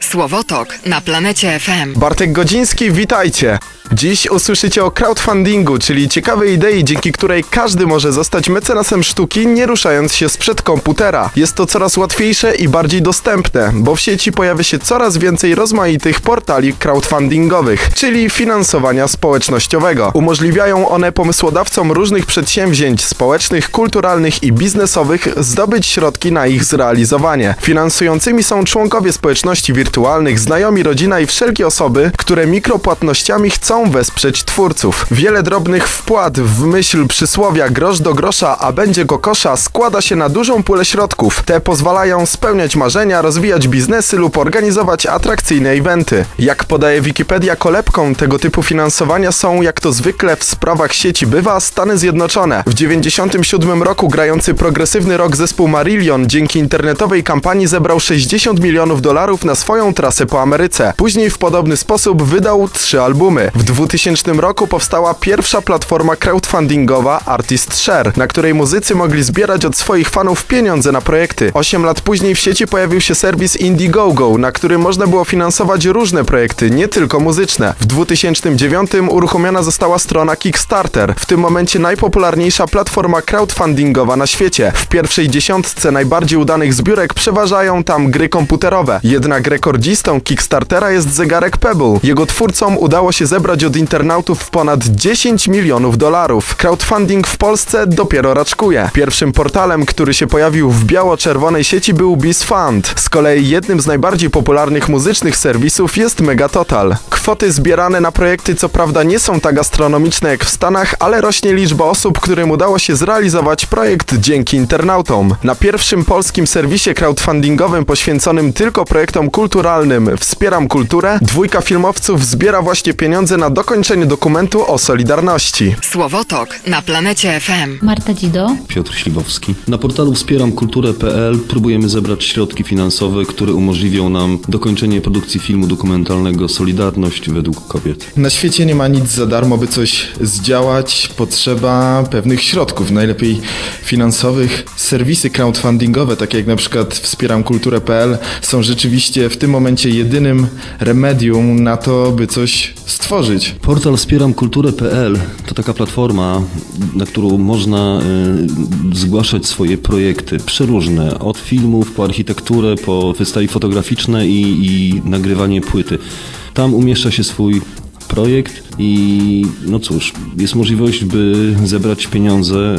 Słowotok na Planecie FM. Bartek Godziński, witajcie! Dziś usłyszycie o crowdfundingu, czyli ciekawej idei, dzięki której każdy może zostać mecenasem sztuki, nie ruszając się sprzed komputera. Jest to coraz łatwiejsze i bardziej dostępne, bo w sieci pojawia się coraz więcej rozmaitych portali crowdfundingowych, czyli finansowania społecznościowego. Umożliwiają one pomysłodawcom różnych przedsięwzięć społecznych, kulturalnych i biznesowych zdobyć środki na ich zrealizowanie. Finansującymi są członkowie społeczności wirtualnych, znajomi, rodzina i wszelkie osoby, które mikropłatnościami chcą wesprzeć twórców. Wiele drobnych wpłat w myśl przysłowia grosz do grosza, a będzie kokosza składa się na dużą pulę środków. Te pozwalają spełniać marzenia, rozwijać biznesy lub organizować atrakcyjne eventy. Jak podaje Wikipedia, kolebką tego typu finansowania są, jak to zwykle w sprawach sieci bywa, Stany Zjednoczone. W 1997 roku grający progresywny rock zespół Marillion dzięki internetowej kampanii zebrał $60 milionów na swoją trasę po Ameryce. Później w podobny sposób wydał 3 albumy. W 2000 roku powstała pierwsza platforma crowdfundingowa ArtistShare, na której muzycy mogli zbierać od swoich fanów pieniądze na projekty. 8 lat później w sieci pojawił się serwis Indiegogo, na którym można było finansować różne projekty, nie tylko muzyczne. W 2009 uruchomiona została strona Kickstarter, w tym momencie najpopularniejsza platforma crowdfundingowa na świecie. W pierwszej dziesiątce najbardziej udanych zbiórek przeważają tam gry komputerowe. Jednak rekordzistą Kickstartera jest zegarek Pebble. Jego twórcom udało się zebrać od internautów ponad $10 milionów. Crowdfunding w Polsce dopiero raczkuje. Pierwszym portalem, który się pojawił w biało-czerwonej sieci, był BizFund. Z kolei jednym z najbardziej popularnych muzycznych serwisów jest Megatotal. Kwoty zbierane na projekty co prawda nie są tak astronomiczne jak w Stanach, ale rośnie liczba osób, którym udało się zrealizować projekt dzięki internautom. Na pierwszym polskim serwisie crowdfundingowym poświęconym tylko projektom kulturalnym Wspieram Kulturę, 2 filmowców zbiera właśnie pieniądze na dokończenie dokumentu o Solidarności. Słowotok na Planecie FM. Marta Dzido. Piotr Śliwowski. Na portalu wspieramkulturę.pl próbujemy zebrać środki finansowe, które umożliwią nam dokończenie produkcji filmu dokumentalnego Solidarność według kobiet. Na świecie nie ma nic za darmo, by coś zdziałać. Potrzeba pewnych środków, najlepiej finansowych. Serwisy crowdfundingowe, takie jak na przykład wspieramkulturę.pl, są rzeczywiście w tym momencie jedynym remedium na to, by coś stworzyć. Portal wspieramkulturę.pl to taka platforma, na którą można zgłaszać swoje projekty przeróżne, od filmów po architekturę, po wystawy fotograficzne i nagrywanie płyty. Tam umieszcza się swój projekt i no cóż, jest możliwość, by zebrać pieniądze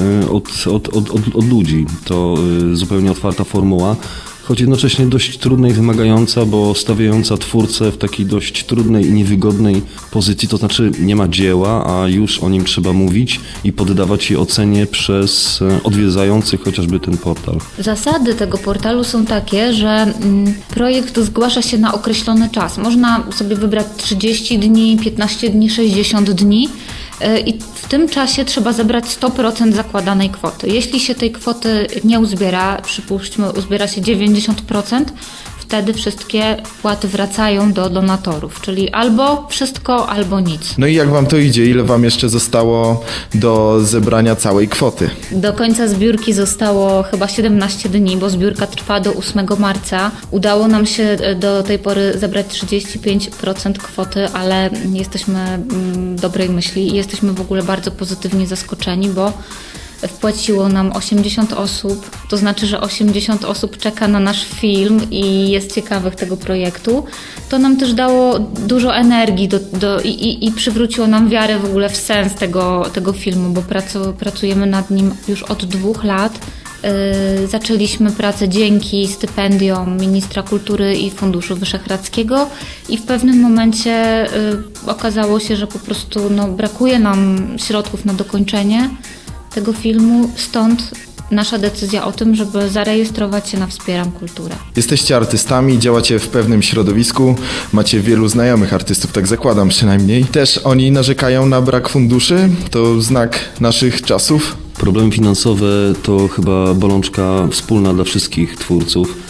od ludzi. To zupełnie otwarta formuła, choć jednocześnie dość trudna i wymagająca, bo stawiająca twórcę w takiej dość trudnej i niewygodnej pozycji, to znaczy nie ma dzieła, a już o nim trzeba mówić i poddawać je ocenie przez odwiedzających chociażby ten portal. Zasady tego portalu są takie, że projekt zgłasza się na określony czas. Można sobie wybrać 30 dni, 15 dni, 60 dni. I w tym czasie trzeba zebrać 100% zakładanej kwoty. Jeśli się tej kwoty nie uzbiera, przypuśćmy uzbiera się 90%, wtedy wszystkie wpłaty wracają do donatorów, czyli albo wszystko, albo nic. No i jak wam to idzie? Ile wam jeszcze zostało do zebrania całej kwoty? Do końca zbiórki zostało chyba 17 dni, bo zbiórka trwa do 8 marca. Udało nam się do tej pory zebrać 35% kwoty, ale jesteśmy dobrej myśli i jesteśmy w ogóle bardzo pozytywnie zaskoczeni, bo wpłaciło nam 80 osób, to znaczy, że 80 osób czeka na nasz film i jest ciekawych tego projektu. To nam też dało dużo energii i przywróciło nam wiarę w ogóle w sens tego filmu, bo pracujemy nad nim już od 2 lat. Zaczęliśmy pracę dzięki stypendiom Ministra Kultury i Funduszu Wyszehradzkiego i w pewnym momencie okazało się, że po prostu brakuje nam środków na dokończenie tego filmu, stąd nasza decyzja o tym, żeby zarejestrować się na Wspieram Kulturę. Jesteście artystami, działacie w pewnym środowisku, macie wielu znajomych artystów, tak zakładam przynajmniej. Też oni narzekają na brak funduszy? To znak naszych czasów? Problemy finansowe to chyba bolączka wspólna dla wszystkich twórców.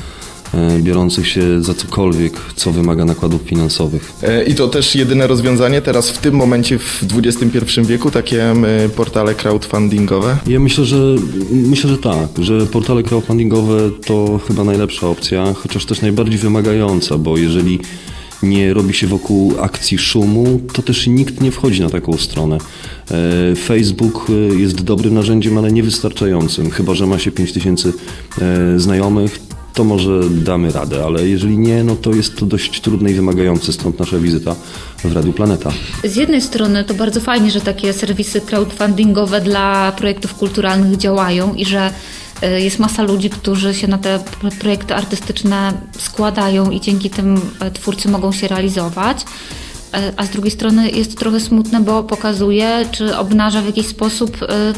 biorących się za cokolwiek, co wymaga nakładów finansowych. I to też jedyne rozwiązanie teraz w tym momencie w XXI wieku, takie portale crowdfundingowe? Ja myślę, że tak, że portale crowdfundingowe to chyba najlepsza opcja, chociaż też najbardziej wymagająca, bo jeżeli nie robi się wokół akcji szumu, to też nikt nie wchodzi na taką stronę. Facebook jest dobrym narzędziem, ale niewystarczającym. Chyba że ma się 5000 znajomych, to może damy radę, ale jeżeli nie, no to jest to dość trudne i wymagające, stąd nasza wizyta w Radiu Planeta. Z jednej strony to bardzo fajnie, że takie serwisy crowdfundingowe dla projektów kulturalnych działają i że jest masa ludzi, którzy się na te projekty artystyczne składają i dzięki tym twórcy mogą się realizować. A z drugiej strony jest trochę smutne, bo pokazuje, czy obnaża w jakiś sposób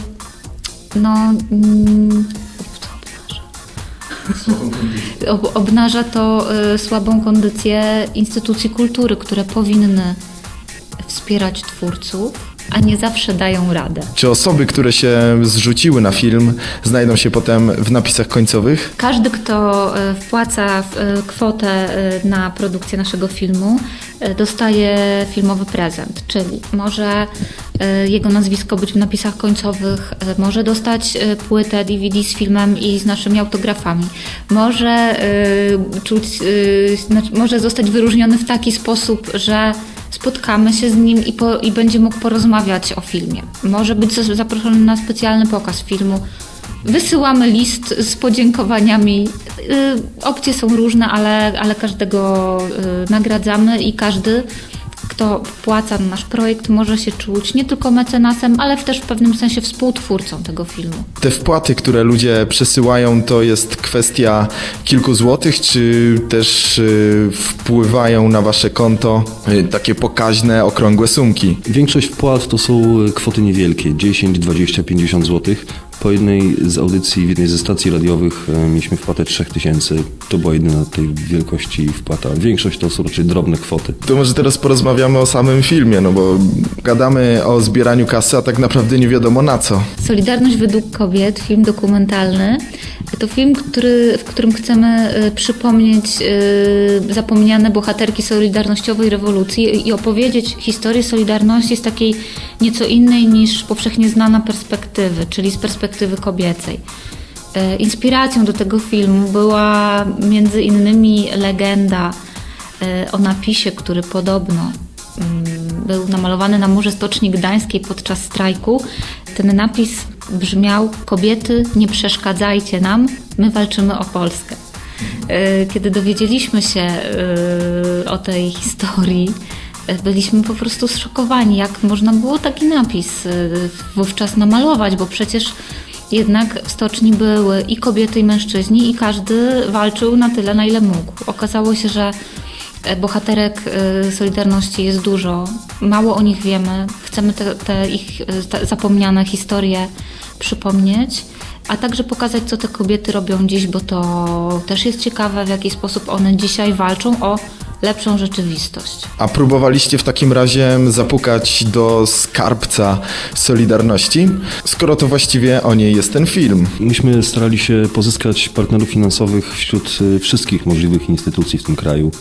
obnaża to słabą kondycję instytucji kultury, które powinny wspierać twórców, a nie zawsze dają radę. Czy osoby, które się zrzuciły na film, znajdą się potem w napisach końcowych? Każdy, kto wpłaca kwotę na produkcję naszego filmu, dostaje filmowy prezent, czyli może jego nazwisko być w napisach końcowych, może dostać płytę DVD z filmem i z naszymi autografami, może zostać wyróżniony w taki sposób, że spotkamy się z nim i będzie mógł porozmawiać o filmie. Może być zaproszony na specjalny pokaz filmu. Wysyłamy list z podziękowaniami. Opcje są różne, ale każdego nagradzamy i każdy, kto wpłaca na nasz projekt, może się czuć nie tylko mecenasem, ale też w pewnym sensie współtwórcą tego filmu. Te wpłaty, które ludzie przesyłają, to jest kwestia kilku złotych, czy też wpływają na wasze konto takie pokaźne, okrągłe sumki? Większość wpłat to są kwoty niewielkie, 10, 20, 50 zł. Po jednej z audycji w jednej ze stacji radiowych mieliśmy wpłatę 3000. To była jedyna tej wielkości wpłata. Większość to są raczej drobne kwoty. To może teraz porozmawiamy o samym filmie, no bo gadamy o zbieraniu kasy, a tak naprawdę nie wiadomo na co. Solidarność według kobiet, film dokumentalny. To film, w którym chcemy przypomnieć zapomniane bohaterki solidarnościowej rewolucji i opowiedzieć historię Solidarności z takiej nieco innej niż powszechnie znana perspektywy, czyli z perspektywy kobiecej. Inspiracją do tego filmu była między innymi legenda o napisie, który podobno był namalowany na murze Stoczni Gdańskiej podczas strajku. Ten napis brzmiał: kobiety, nie przeszkadzajcie nam, my walczymy o Polskę. Kiedy dowiedzieliśmy się o tej historii, byliśmy po prostu zszokowani, jak można było taki napis wówczas namalować, bo przecież jednak w stoczni były i kobiety, i mężczyźni i każdy walczył na tyle, na ile mógł. Okazało się, że bohaterek Solidarności jest dużo, mało o nich wiemy, chcemy te ich zapomniane historie przypomnieć, a także pokazać, co te kobiety robią dziś, bo to też jest ciekawe, w jaki sposób one dzisiaj walczą o lepszą rzeczywistość. A próbowaliście w takim razie zapukać do skarbca Solidarności, skoro to właściwie o niej jest ten film? Myśmy starali się pozyskać partnerów finansowych wśród wszystkich możliwych instytucji w tym kraju.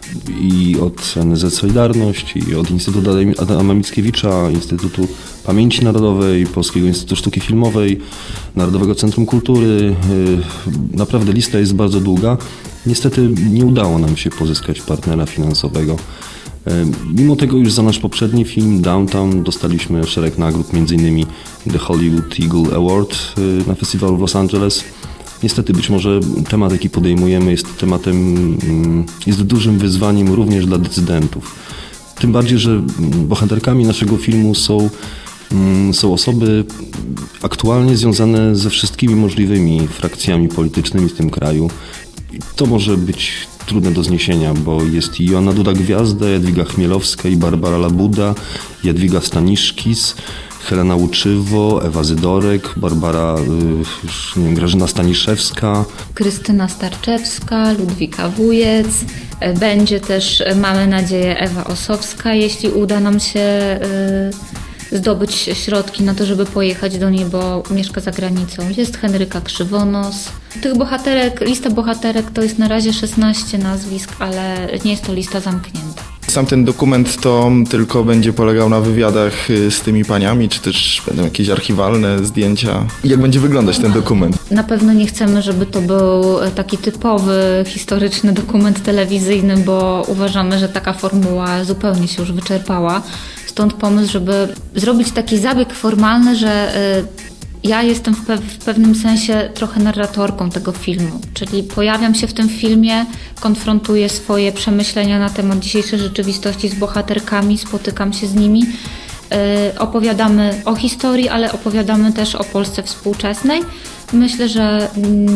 I od NZ Solidarność, i od Instytutu Adama Mickiewicza, Instytutu Pamięci Narodowej, Polskiego Instytutu Sztuki Filmowej, Narodowego Centrum Kultury. Naprawdę lista jest bardzo długa. Niestety nie udało nam się pozyskać partnera finansowego. Mimo tego już za nasz poprzedni film Downtown dostaliśmy szereg nagród, m.in. The Hollywood Eagle Award na festiwalu w Los Angeles. Niestety być może temat, jaki podejmujemy, jest dużym wyzwaniem również dla decydentów. Tym bardziej, że bohaterkami naszego filmu są osoby aktualnie związane ze wszystkimi możliwymi frakcjami politycznymi w tym kraju. To może być trudne do zniesienia, bo jest i Joanna Duda-Gwiazda, Jadwiga Chmielowska i Barbara Labuda, Jadwiga Staniszkis, Helena Łuczywo, Ewa Zydorek, Barbara, Grażyna Staniszewska, Krystyna Starczewska, Ludwika Wujec, będzie też, mamy nadzieję, Ewa Osowska, jeśli uda nam się zdobyć środki na to, żeby pojechać do niej, bo mieszka za granicą. Jest Henryka Krzywonos. Tych bohaterek, lista bohaterek to jest na razie 16 nazwisk, ale nie jest to lista zamknięta. Sam ten dokument to tylko będzie polegał na wywiadach z tymi paniami, czy też będą jakieś archiwalne zdjęcia? Jak będzie wyglądać ten dokument? Na pewno nie chcemy, żeby to był taki typowy, historyczny dokument telewizyjny, bo uważamy, że taka formuła zupełnie się już wyczerpała. Stąd pomysł, żeby zrobić taki zabieg formalny, że ja jestem w pewnym sensie trochę narratorką tego filmu, czyli pojawiam się w tym filmie, konfrontuję swoje przemyślenia na temat dzisiejszej rzeczywistości z bohaterkami, spotykam się z nimi, opowiadamy o historii, ale opowiadamy też o Polsce współczesnej. Myślę, że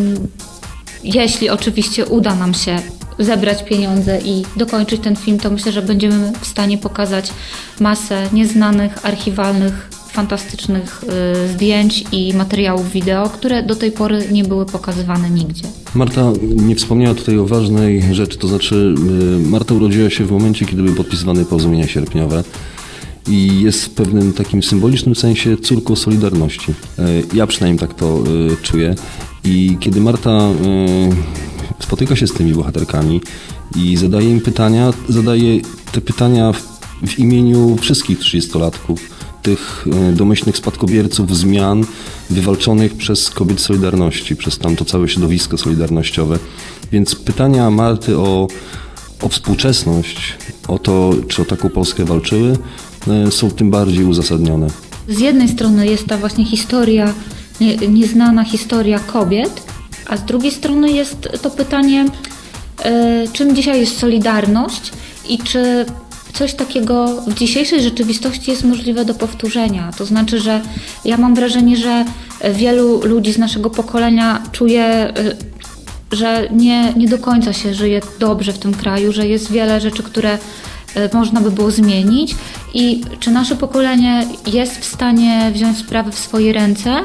jeśli oczywiście uda nam się zebrać pieniądze i dokończyć ten film, to myślę, że będziemy w stanie pokazać masę nieznanych, archiwalnych, fantastycznych zdjęć i materiałów wideo, które do tej pory nie były pokazywane nigdzie. Marta nie wspomniała tutaj o ważnej rzeczy, to znaczy Marta urodziła się w momencie, kiedy były podpisywane porozumienia sierpniowe i jest w pewnym takim symbolicznym sensie córką Solidarności. Ja przynajmniej tak to czuję. I kiedy Marta spotyka się z tymi bohaterkami i zadaje im pytania, zadaje te pytania w imieniu wszystkich 30-latków, tych domyślnych spadkobierców zmian wywalczonych przez kobiet Solidarności, przez tamto całe środowisko solidarnościowe. Więc pytania Marty o współczesność, o to, czy o taką Polskę walczyły, są tym bardziej uzasadnione. Z jednej strony jest ta właśnie historia, nieznana historia kobiet, a z drugiej strony jest to pytanie, czym dzisiaj jest solidarność i czy coś takiego w dzisiejszej rzeczywistości jest możliwe do powtórzenia. To znaczy, że ja mam wrażenie, że wielu ludzi z naszego pokolenia czuje, że nie do końca się żyje dobrze w tym kraju, że jest wiele rzeczy, które można by było zmienić i czy nasze pokolenie jest w stanie wziąć sprawy w swoje ręce,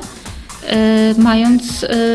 mając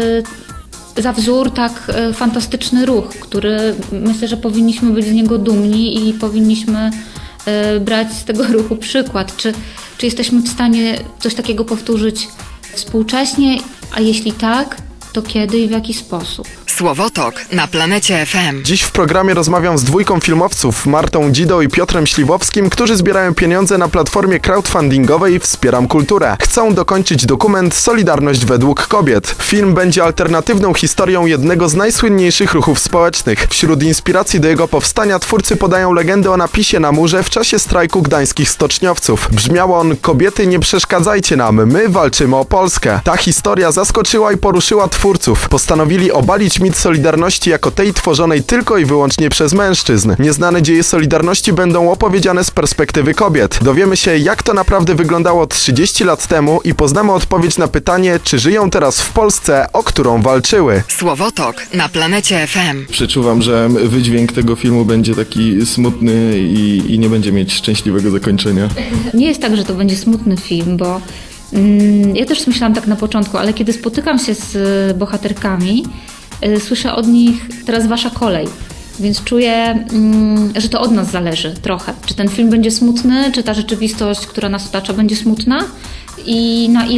za wzór tak fantastyczny ruch, który myślę, że powinniśmy być z niego dumni i powinniśmy brać z tego ruchu przykład. Czy jesteśmy w stanie coś takiego powtórzyć współcześnie, a jeśli tak, to kiedy i w jaki sposób? Słowotok na Planecie FM. Dziś w programie rozmawiam z dwójką filmowców, Martą Dzidą i Piotrem Śliwowskim, którzy zbierają pieniądze na platformie crowdfundingowej Wspieram Kulturę. Chcą dokończyć dokument Solidarność według kobiet. Film będzie alternatywną historią jednego z najsłynniejszych ruchów społecznych. Wśród inspiracji do jego powstania twórcy podają legendę o napisie na murze w czasie strajku gdańskich stoczniowców. Brzmiał on: kobiety, nie przeszkadzajcie nam, my walczymy o Polskę. Ta historia zaskoczyła i poruszyła twórców. Postanowili obalić mit Solidarności jako tej tworzonej tylko i wyłącznie przez mężczyzn. Nieznane dzieje Solidarności będą opowiedziane z perspektywy kobiet. Dowiemy się, jak to naprawdę wyglądało 30 lat temu i poznamy odpowiedź na pytanie, czy żyją teraz w Polsce, o którą walczyły. Słowotok na Planecie FM. Przeczuwam, że wydźwięk tego filmu będzie taki smutny i nie będzie mieć szczęśliwego zakończenia. Nie jest tak, że to będzie smutny film, bo ja też myślałam tak na początku, ale kiedy spotykam się z bohaterkami, słyszę od nich: teraz wasza kolej. Więc czuję, że to od nas zależy trochę. Czy ten film będzie smutny, czy ta rzeczywistość, która nas otacza, będzie smutna i na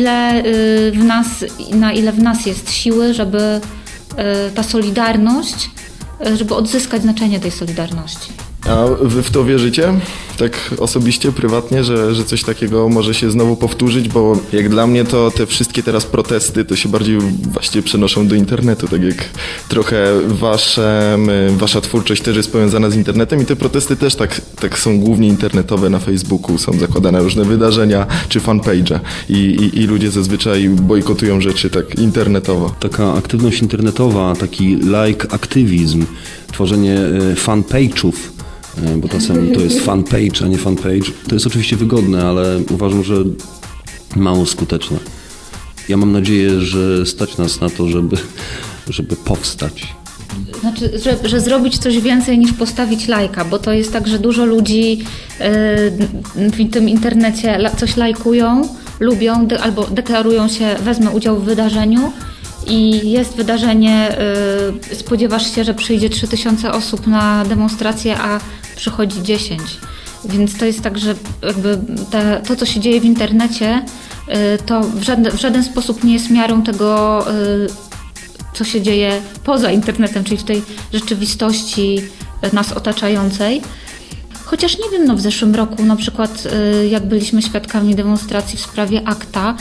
ile w nas jest siły, żeby ta solidarność, żeby odzyskać znaczenie tej solidarności. A wy w to wierzycie? Tak osobiście, prywatnie, że coś takiego może się znowu powtórzyć? Bo jak dla mnie to te wszystkie teraz protesty to się bardziej właśnie przenoszą do internetu, tak jak trochę wasza twórczość też jest powiązana z internetem i te protesty też tak są głównie internetowe, na Facebooku są zakładane różne wydarzenia czy fanpage'e i ludzie zazwyczaj bojkotują rzeczy tak internetowo. Taka aktywność internetowa, taki like aktywizm, tworzenie fanpage'ów, bo czasami to jest fanpage, a nie fanpage. To jest oczywiście wygodne, ale uważam, że mało skuteczne. Ja mam nadzieję, że stać nas na to, żeby powstać. Znaczy, że zrobić coś więcej niż postawić lajka, bo to jest tak, że dużo ludzi w tym internecie coś lajkują, lubią albo deklarują się, wezmę udział w wydarzeniu i jest wydarzenie, spodziewasz się, że przyjdzie 3000 osób na demonstrację, a przychodzi 10. Więc to jest tak, że jakby to, co się dzieje w internecie, to w żaden sposób nie jest miarą tego, co się dzieje poza internetem, czyli w tej rzeczywistości nas otaczającej. Chociaż nie wiem, w zeszłym roku na przykład jak byliśmy świadkami demonstracji w sprawie ACTA,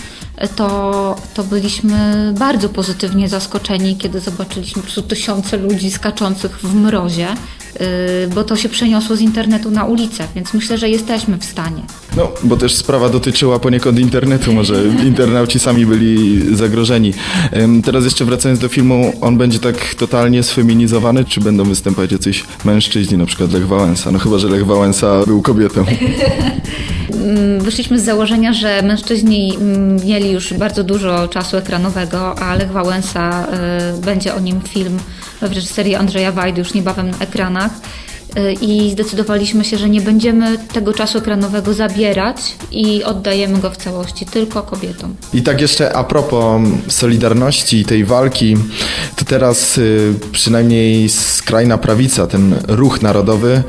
to byliśmy bardzo pozytywnie zaskoczeni, kiedy zobaczyliśmy po prostu tysiące ludzi skaczących w mrozie, bo to się przeniosło z internetu na ulicę, więc myślę, że jesteśmy w stanie. No, bo też sprawa dotyczyła poniekąd internetu, może internauci sami byli zagrożeni. Teraz jeszcze wracając do filmu, on będzie tak totalnie sfeminizowany, czy będą występować jacyś mężczyźni, na przykład Lech Wałęsa? No chyba, że Lech Wałęsa był kobietą. Wyszliśmy z założenia, że mężczyźni mieli już bardzo dużo czasu ekranowego, a Lech Wałęsa, będzie o nim film w reżyserii Andrzeja Wajdy już niebawem na ekranach. I zdecydowaliśmy się, że nie będziemy tego czasu ekranowego zabierać i oddajemy go w całości tylko kobietom. I tak jeszcze a propos Solidarności i tej walki, to teraz przynajmniej skrajna prawica, ten ruch narodowy,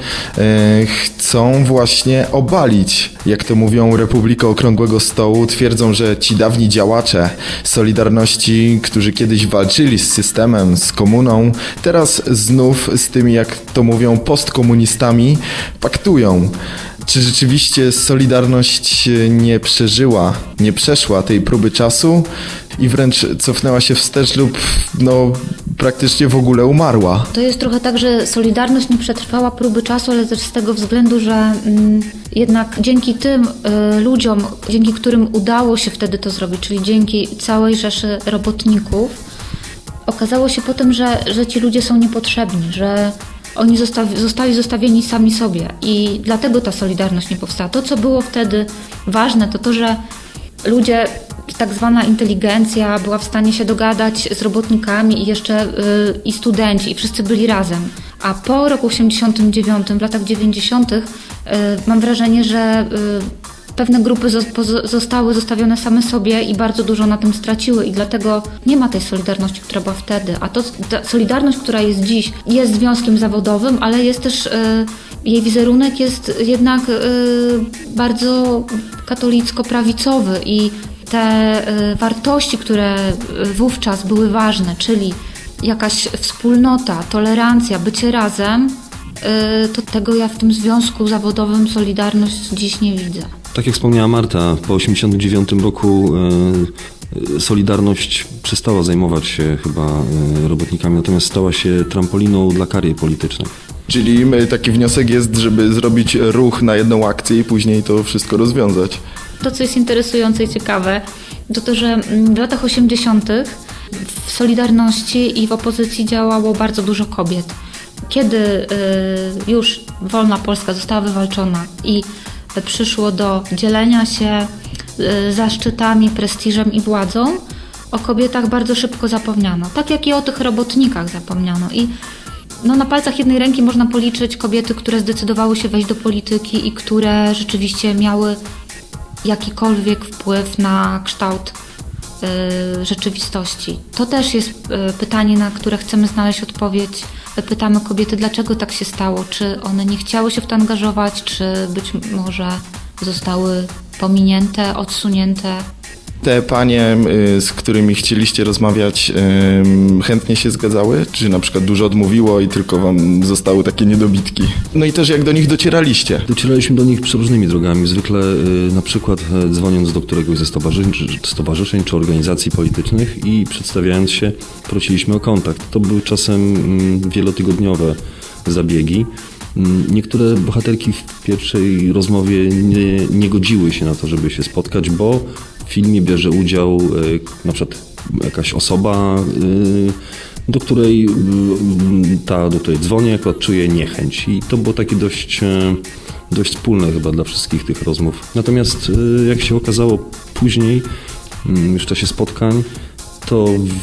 chcą właśnie obalić, jak to mówią, Republikę Okrągłego Stołu. Twierdzą, że ci dawni działacze Solidarności, którzy kiedyś walczyli z systemem, z komuną, teraz znów z tymi, jak to mówią, postkomunistami paktują. Czy rzeczywiście Solidarność nie przeszła tej próby czasu i wręcz cofnęła się wstecz lub praktycznie w ogóle umarła? To jest trochę tak, że Solidarność nie przetrwała próby czasu, ale też z tego względu, że jednak dzięki tym ludziom, dzięki którym udało się wtedy to zrobić, czyli dzięki całej rzeszy robotników, okazało się potem, że ci ludzie są niepotrzebni, że oni zostali zostawieni sami sobie i dlatego ta Solidarność nie powstała. To, co było wtedy ważne, to, że ludzie, tak zwana inteligencja była w stanie się dogadać z robotnikami i jeszcze i studenci, i wszyscy byli razem. A po roku 89, w latach 90. Mam wrażenie, że pewne grupy zostały zostawione same sobie i bardzo dużo na tym straciły i dlatego nie ma tej Solidarności, która była wtedy. A ta Solidarność, która jest dziś, jest związkiem zawodowym, ale jest też, jej wizerunek jest jednak bardzo katolicko-prawicowy i te wartości, które wówczas były ważne, czyli jakaś wspólnota, tolerancja, bycie razem, to tego ja w tym związku zawodowym Solidarność dziś nie widzę. Tak jak wspomniała Marta, po 1989 roku Solidarność przestała zajmować się chyba robotnikami, natomiast stała się trampoliną dla karier politycznych. Czyli taki wniosek jest, żeby zrobić ruch na jedną akcję i później to wszystko rozwiązać. To, co jest interesujące i ciekawe, to, że w latach 80. w Solidarności i w opozycji działało bardzo dużo kobiet. Kiedy już wolna Polska została wywalczona i przyszło do dzielenia się zaszczytami, prestiżem i władzą, o kobietach bardzo szybko zapomniano. Tak jak i o tych robotnikach zapomniano. I na palcach jednej ręki można policzyć kobiety, które zdecydowały się wejść do polityki i które rzeczywiście miały jakikolwiek wpływ na kształt rzeczywistości. To też jest pytanie, na które chcemy znaleźć odpowiedź. Pytamy kobiety, dlaczego tak się stało, czy one nie chciały się w to angażować, czy być może zostały pominięte, odsunięte. Te panie, z którymi chcieliście rozmawiać, chętnie się zgadzały? Czy na przykład dużo odmówiło i tylko wam zostały takie niedobitki? No i też jak do nich docieraliście? Docieraliśmy do nich przeróżnymi drogami. Zwykle na przykład dzwoniąc do któregoś ze stowarzyszeń czy organizacji politycznych i przedstawiając się, prosiliśmy o kontakt. To były czasem wielotygodniowe zabiegi. Niektóre bohaterki w pierwszej rozmowie nie godziły się na to, żeby się spotkać, bo w filmie bierze udział na przykład jakaś osoba, do której dzwonię, akurat czuje niechęć. I to było takie dość wspólne chyba dla wszystkich tych rozmów. Natomiast jak się okazało później, już w czasie spotkań, to w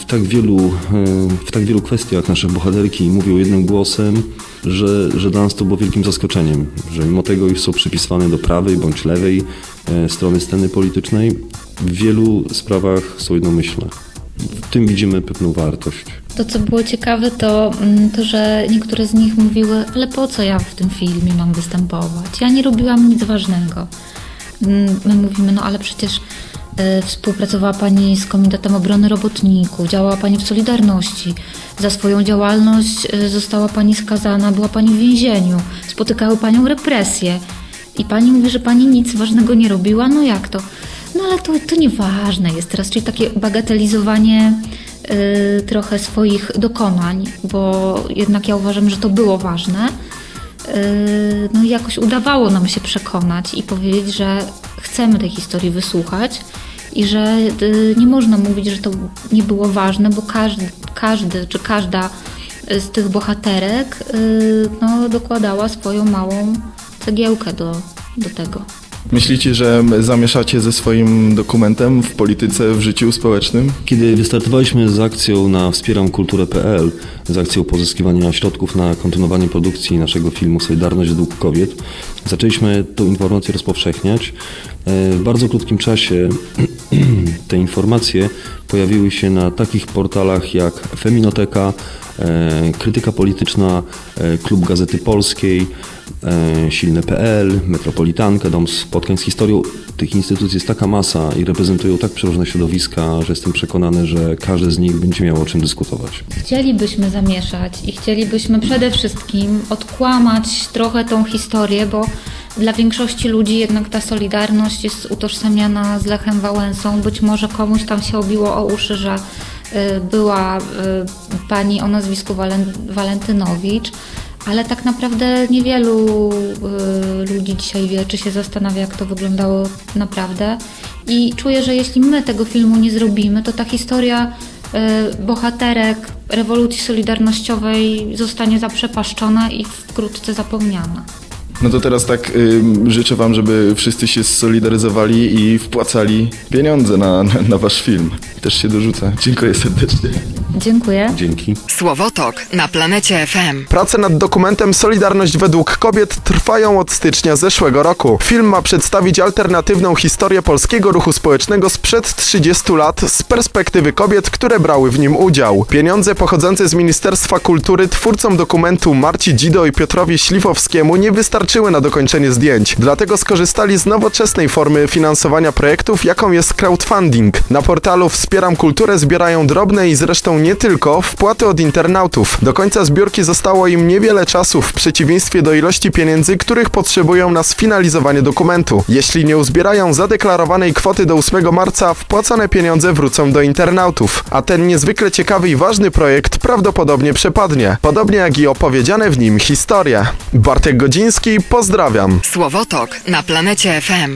tak wielu kwestiach nasze bohaterki mówią jednym głosem, że dla nas to było wielkim zaskoczeniem, że mimo tego, iż są przypisywane do prawej bądź lewej strony sceny politycznej, w wielu sprawach są jednomyślne. W tym widzimy pewną wartość. To, co było ciekawe, to, że niektóre z nich mówiły, ale po co ja w tym filmie mam występować? Ja nie robiłam nic ważnego. My mówimy, no ale przecież współpracowała Pani z Komitetem Obrony Robotników, działała Pani w Solidarności. Za swoją działalność została Pani skazana, była Pani w więzieniu, spotykały Panią represje. I Pani mówi, że Pani nic ważnego nie robiła, no jak to? No ale to nieważne jest teraz, czyli takie bagatelizowanie trochę swoich dokonań, bo jednak ja uważam, że to było ważne. No i jakoś udawało nam się przekonać i powiedzieć, że chcemy tej historii wysłuchać i że nie można mówić, że to nie było ważne, bo każdy czy każda z tych bohaterek dokładała swoją małą cegiełkę do tego. Myślicie, że zamieszacie ze swoim dokumentem w polityce, w życiu społecznym? Kiedy wystartowaliśmy z akcją na wspieramkulturę.pl, z akcją pozyskiwania środków na kontynuowanie produkcji naszego filmu Solidarność według kobiet, zaczęliśmy tę informację rozpowszechniać. W bardzo krótkim czasie te informacje pojawiły się na takich portalach jak Feminoteka, Krytyka Polityczna, Klub Gazety Polskiej, Silne.pl, Metropolitanka, Dom Spotkań z Historią. Tych instytucji jest taka masa i reprezentują tak przeróżne środowiska, że jestem przekonany, że każdy z nich będzie miał o czym dyskutować. Chcielibyśmy zamieszać i chcielibyśmy przede wszystkim odkłamać trochę tą historię, bo dla większości ludzi jednak ta Solidarność jest utożsamiana z Lechem Wałęsą. Być może komuś tam się obiło o uszy, że była pani o nazwisku Walentynowicz, ale tak naprawdę niewielu ludzi dzisiaj wie, czy się zastanawia, jak to wyglądało naprawdę. I czuję, że jeśli my tego filmu nie zrobimy, to ta historia bohaterek rewolucji solidarnościowej zostanie zaprzepaszczona i wkrótce zapomniana. No to teraz tak życzę Wam, żeby wszyscy się solidaryzowali i wpłacali pieniądze na Wasz film. Też się dorzucę. Dziękuję serdecznie. Dziękuję. Dzięki. Słowotok na Planecie FM. Prace nad dokumentem Solidarność według kobiet trwają od stycznia zeszłego roku. Film ma przedstawić alternatywną historię polskiego ruchu społecznego sprzed 30 lat z perspektywy kobiet, które brały w nim udział. Pieniądze pochodzące z Ministerstwa Kultury twórcom dokumentu Marci Dzido i Piotrowi Śliwowskiemu nie wystarczyły na dokończenie zdjęć. Dlatego skorzystali z nowoczesnej formy finansowania projektów, jaką jest crowdfunding. Na portalu Wspieram Kulturę zbierają drobne i zresztą nie tylko wpłaty od internautów. Do końca zbiórki zostało im niewiele czasu w przeciwieństwie do ilości pieniędzy, których potrzebują na sfinalizowanie dokumentu. Jeśli nie uzbierają zadeklarowanej kwoty do 8 marca, wpłacone pieniądze wrócą do internautów, a ten niezwykle ciekawy i ważny projekt prawdopodobnie przepadnie. Podobnie jak i opowiedziane w nim historie. Bartek Godziński, pozdrawiam. Słowotok na Planecie FM.